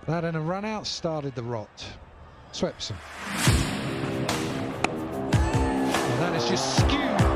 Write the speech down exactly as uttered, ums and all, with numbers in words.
That and a run out started the rot. Swepson. And that is just skewed